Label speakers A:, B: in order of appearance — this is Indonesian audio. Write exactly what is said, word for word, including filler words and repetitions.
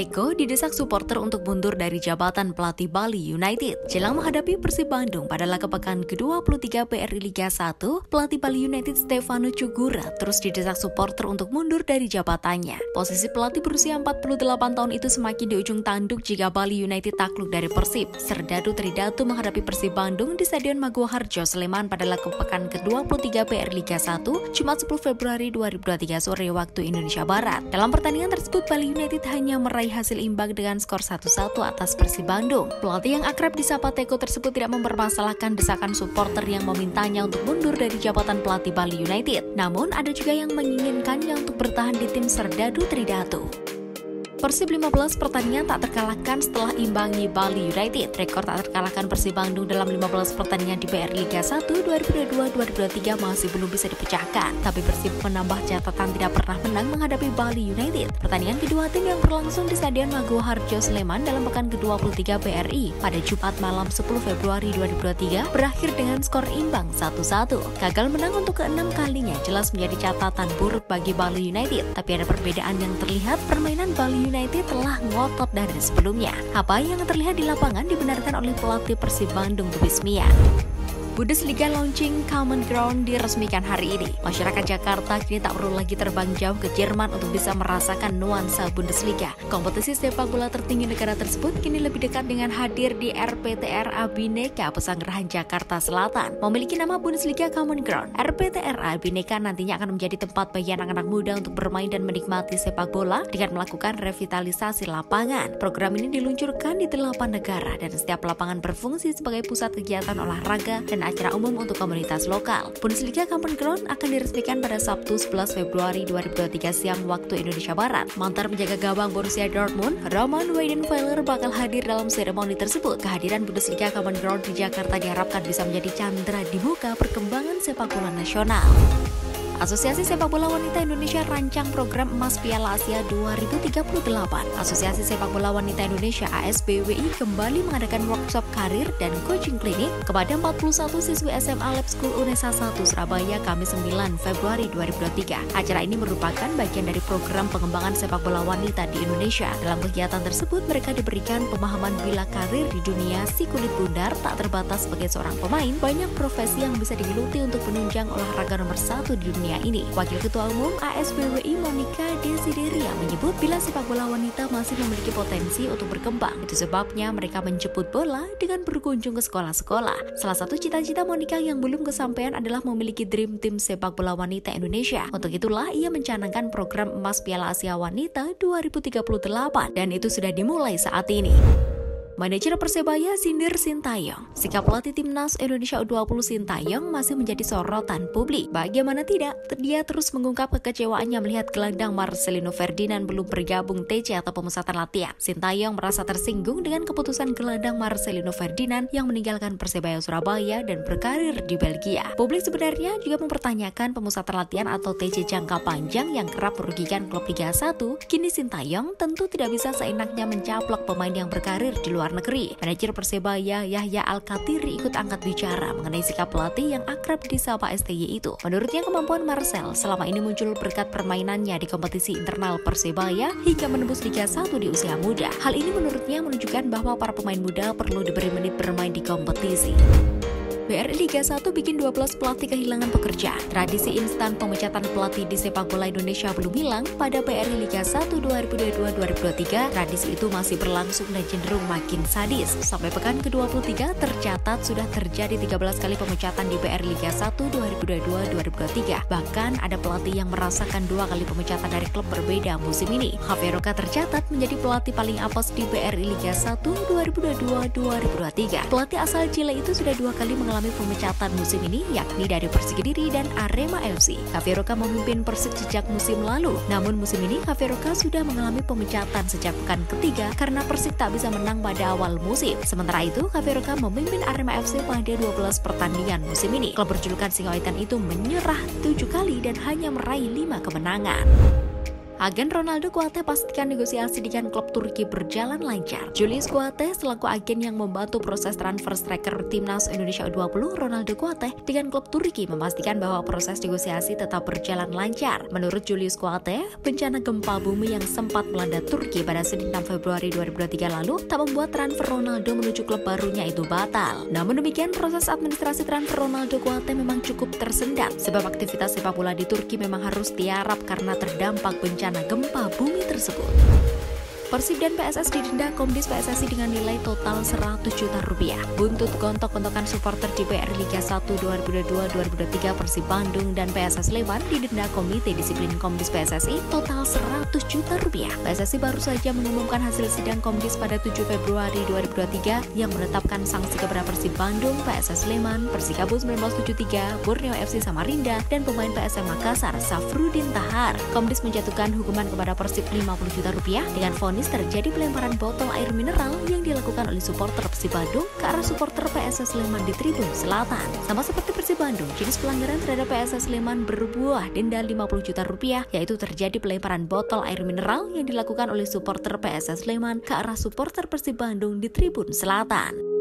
A: Eko didesak supporter untuk mundur dari jabatan pelatih Bali United. Jelang menghadapi Persib Bandung pada laga pekan ke dua puluh tiga B R I Liga satu, pelatih Bali United Stefano Cugura terus didesak supporter untuk mundur dari jabatannya. Posisi pelatih berusia empat puluh delapan tahun itu semakin di ujung tanduk jika Bali United takluk dari Persib. Serdadu Tridatu menghadapi Persib Bandung di Stadion Maguwo Harjo, Sleman pada laga pekan ke dua puluh tiga B R I Liga satu, Jumat sepuluh Februari dua ribu dua puluh tiga sore waktu Indonesia Barat. Dalam pertandingan tersebut, Bali United hanya meraih hasil imbang dengan skor satu satu atas Persib Bandung. Pelatih yang akrab disapa Teko tersebut tidak mempermasalahkan desakan supporter yang memintanya untuk mundur dari jabatan pelatih Bali United. Namun, ada juga yang menginginkannya untuk bertahan di tim Serdadu Tridatu. Persib lima belas pertandingan tak terkalahkan setelah imbangi Bali United. Rekor tak terkalahkan Persib Bandung dalam lima belas pertandingan di B R I Liga satu dua ribu dua puluh dua dua ribu dua puluh tiga masih belum bisa dipecahkan. Tapi Persib menambah catatan tidak pernah menang menghadapi Bali United. Pertandingan kedua tim yang berlangsung di Stadion Maguwo Harjo, Sleman dalam pekan ke dua puluh tiga B R I pada Jumat malam sepuluh Februari dua ribu dua puluh tiga berakhir dengan skor imbang satu satu. Gagal menang untuk keenam kalinya jelas menjadi catatan buruk bagi Bali United. Tapi ada perbedaan yang terlihat, permainan Bali United telah ngotot dari sebelumnya. Apa yang terlihat di lapangan dibenarkan oleh pelatih Persib Bandung Bismia. Bundesliga launching Common Ground diresmikan hari ini. Masyarakat Jakarta kini tak perlu lagi terbang jauh ke Jerman untuk bisa merasakan nuansa Bundesliga. Kompetisi sepak bola tertinggi negara tersebut kini lebih dekat dengan hadir di R P T R A Bhinneka Pesanggerahan Jakarta Selatan. Memiliki nama Bundesliga Common Ground, R P T R A Bhinneka nantinya akan menjadi tempat bagi anak-anak muda untuk bermain dan menikmati sepak bola dengan melakukan revitalisasi lapangan. Program ini diluncurkan di delapan negara dan setiap lapangan berfungsi sebagai pusat kegiatan olahraga dan acara umum untuk komunitas lokal. Bundesliga Common Ground akan diresmikan pada Sabtu sebelas Februari dua ribu dua puluh tiga siang waktu Indonesia Barat. Mantan penjaga gawang Borussia Dortmund, Roman Weidenfeller bakal hadir dalam seremoni tersebut. Kehadiran Bundesliga Common Ground di Jakarta diharapkan bisa menjadi candra di muka perkembangan sepak bola nasional. Asosiasi Sepak Bola Wanita Indonesia rancang program Emas Piala Asia dua ribu tiga puluh delapan. Asosiasi Sepak Bola Wanita Indonesia A S B W I kembali mengadakan workshop karir dan coaching klinik kepada empat puluh satu siswi S M A Lab School Unesa satu Surabaya Kamis sembilan Februari dua ribu dua puluh tiga. Acara ini merupakan bagian dari program pengembangan sepak bola wanita di Indonesia. Dalam kegiatan tersebut, mereka diberikan pemahaman bila karir di dunia si kulit bundar tak terbatas sebagai seorang pemain, banyak profesi yang bisa digeluti untuk menunjang olahraga nomor satu di dunia ini. Wakil Ketua Umum A S B W I Monica Desideria menyebut bila sepak bola wanita masih memiliki potensi untuk berkembang. Itu sebabnya mereka menjemput bola dengan berkunjung ke sekolah-sekolah. Salah satu cita-cita Monica yang belum kesampaian adalah memiliki dream team sepak bola wanita Indonesia. Untuk itulah ia mencanangkan program Emas Piala Asia Wanita dua ribu tiga puluh delapan dan itu sudah dimulai saat ini. Manajer Persebaya sindir Sintayong. Sikap pelatih timnas Indonesia U dua puluh Sintayong masih menjadi sorotan publik. Bagaimana tidak, dia terus mengungkap kekecewaannya melihat gelandang Marcelino Ferdinand belum bergabung T C atau pemusatan latihan. Sintayong merasa tersinggung dengan keputusan gelandang Marcelino Ferdinand yang meninggalkan Persebaya Surabaya dan berkarir di Belgia. Publik sebenarnya juga mempertanyakan pemusatan latihan atau T C jangka panjang yang kerap merugikan klub Liga satu. Kini Sintayong tentu tidak bisa seenaknya mencaplok pemain yang berkarir di luar negeri. Manajer Persebaya Yahya Al-Katiri ikut angkat bicara mengenai sikap pelatih yang akrab disapa S T Y itu. Menurutnya kemampuan Marcel selama ini muncul berkat permainannya di kompetisi internal Persebaya hingga menembus Liga satu di usia muda. Hal ini menurutnya menunjukkan bahwa para pemain muda perlu diberi menit bermain di kompetisi. B R I Liga satu bikin dua belas pelatih kehilangan pekerjaan. Tradisi instan pemecatan pelatih di sepak bola Indonesia belum hilang. Pada B R I Liga satu dua ribu dua puluh dua dua ribu dua puluh tiga, tradisi itu masih berlangsung dan cenderung makin sadis. Sampai pekan ke dua puluh tiga, tercatat sudah terjadi tiga belas kali pemecatan di B R I Liga satu dua ribu dua puluh dua dua ribu dua puluh tiga. Bahkan ada pelatih yang merasakan dua kali pemecatan dari klub berbeda musim ini. Javier Roca tercatat menjadi pelatih paling apes di B R I Liga satu dua ribu dua puluh dua dua ribu dua puluh tiga. Pelatih asal Chile itu sudah dua kali mengalami mengalami pemecatan musim ini, yakni dari Persik Kediri dan Arema F C. Javier Roca memimpin Persik sejak musim lalu, namun musim ini Javier Roca sudah mengalami pemecatan sejak pekan ketiga karena Persik tak bisa menang pada awal musim. Sementara itu, Javier Roca memimpin Arema F C pada dua belas pertandingan musim ini. Klub berjulukan Singa Hitam itu menyerah tujuh kali dan hanya meraih lima kemenangan. Agen Ronaldo Kuate pastikan negosiasi dengan klub Turki berjalan lancar. Julius Kuate selaku agen yang membantu proses transfer striker timnas Indonesia U dua puluh Ronaldo Kuate dengan klub Turki memastikan bahwa proses negosiasi tetap berjalan lancar. Menurut Julius Kuate, bencana gempa bumi yang sempat melanda Turki pada Senin enam Februari dua ribu dua puluh tiga lalu tak membuat transfer Ronaldo menuju klub barunya itu batal. Namun demikian, proses administrasi transfer Ronaldo Kuate memang cukup tersendat sebab aktivitas sepak bola di Turki memang harus tiarap karena terdampak bencana gempa bumi tersebut. Persib dan P S S didenda Komdis P S S I dengan nilai total seratus juta rupiah. Buntut gontok-gontokan supporter di B R I Liga satu dua ribu dua puluh dua dua ribu dua puluh tiga, Persib Bandung dan P S S Sleman didenda Komite Disiplin Komdis P S S I total seratus juta rupiah. P S S I baru saja mengumumkan hasil sidang Komdis pada tujuh Februari dua ribu dua puluh tiga yang menetapkan sanksi kepada Persib Bandung, P S S Sleman, Persikabo seribu sembilan ratus tujuh puluh tiga, Borneo F C Samarinda, dan pemain P S M Makassar Safrudin Tahar. Komdis menjatuhkan hukuman kepada Persib lima puluh juta rupiah dengan vonis terjadi pelemparan botol air mineral yang dilakukan oleh supporter Persib Bandung ke arah supporter P S S Sleman di Tribun Selatan. Sama seperti Persib Bandung, jenis pelanggaran terhadap P S S Sleman berbuah denda lima puluh juta rupiah, yaitu terjadi pelemparan botol air mineral yang dilakukan oleh supporter P S S Sleman ke arah supporter Persib Bandung di Tribun Selatan.